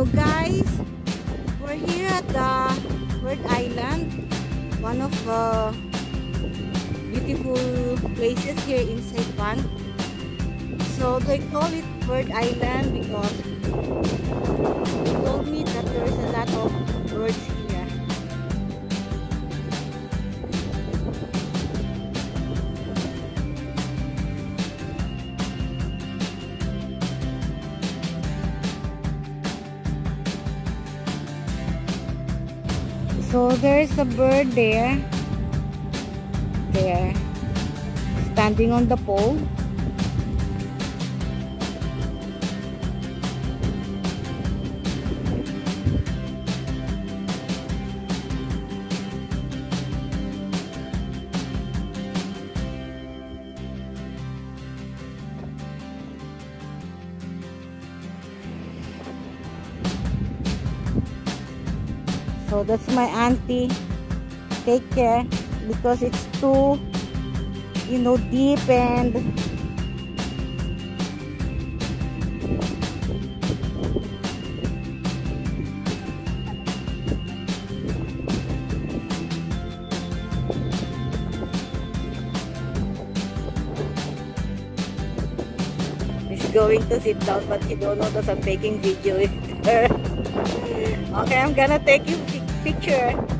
So guys, we're here at the Bird Island, one of the beautiful places here in Saipan. So they call it Bird Island because they told me that there's a lot of birds here. So there's a bird there, standing on the pole. So that's my auntie. Take care because it's too, deep and she's going to sit down, but she don't know that I'm taking video with her. Okay, I'm gonna take you picture.